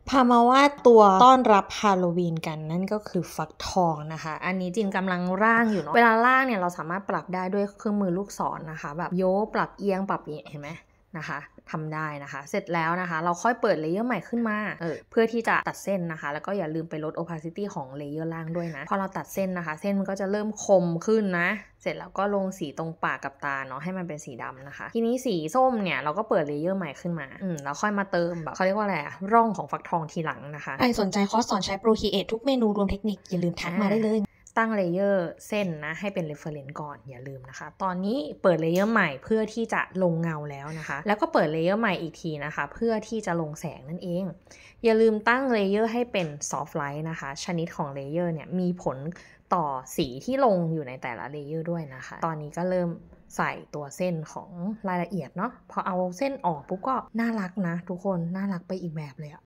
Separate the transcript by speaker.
Speaker 1: พามาว่าตัวต้อนรับฮาโลวีนกันนั่นก็คือฟักทองนะคะอันนี้จินกำลังร่างอยู่เนาะเวลาร่างเนี่ยเราสามารถปรับได้ด้วยเครื่องมือลูกศรนะคะแบบโยกปรับเอียงปรับเห็นไหมนะคะทำได้นะคะเสร็จแล้วนะคะเราค่อยเปิดเลเยอร์ใหม่ขึ้นมาเพื่อที่จะตัดเส้นนะคะแล้วก็อย่าลืมไปลด opacity ของเลเยอร์ล่างด้วยนะพอเราตัดเส้นนะคะเส้นมันก็จะเริ่มคมขึ้นนะเสร็จแล้วก็ลงสีตรงปากกับตาเนาะให้มันเป็นสีดำนะคะทีนี้สีส้มเนี่ยเราก็เปิดเลเยอร์ใหม่ขึ้นมาแล้วค่อยมาเติมแบบเขาเรียกว่าอะไรร่องของฟักทองทีหลังนะคะ
Speaker 2: ใครสนใจคอร์สสอนใช้ Procreate ทุกเมนูรวมเทคนิคอย่าลืมทักมาได้เลย
Speaker 1: ตั้งเลเยอร์เส้นนะให้เป็น reference ก่อนอย่าลืมนะคะตอนนี้เปิดเลเยอร์ใหม่เพื่อที่จะลงเงาแล้วนะคะแล้วก็เปิดเลเยอร์ใหม่อีกทีนะคะเพื่อที่จะลงแสงนั่นเองอย่าลืมตั้งเลเยอร์ให้เป็น soft light นะคะชนิดของเลเยอร์เนี่ยมีผลต่อสีที่ลงอยู่ในแต่ละเลเยอร์ด้วยนะคะตอนนี้ก็เริ่มใส่ตัวเส้นของรายละเอียดเนาะพอเอาเส้นออกปุ๊บก็น่ารักนะทุกคนน่ารักไปอีกแบบเลยอะ